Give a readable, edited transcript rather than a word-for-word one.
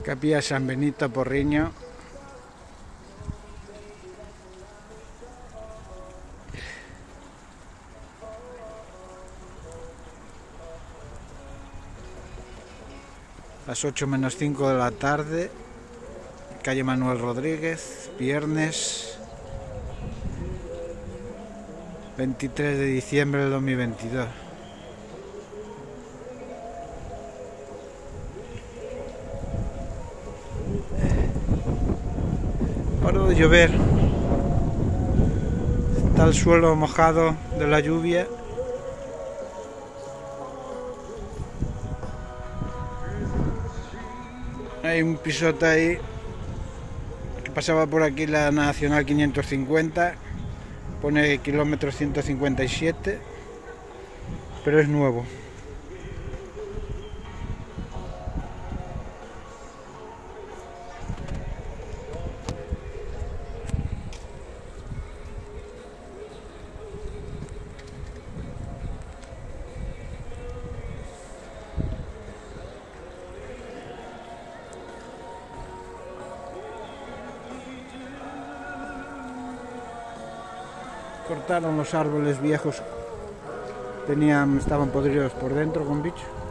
Capilla San Benito Porriño. Las 8 menos 5 de la tarde, calle Manuel Rodríguez, viernes 23 de diciembre del 2022. Paró de llover, está el suelo mojado de la lluvia. Hay un pisote ahí que pasaba por aquí la Nacional 550, pone kilómetro 157, pero es nuevo. Cortaron los árboles viejos, estaban podridos por dentro con bichos.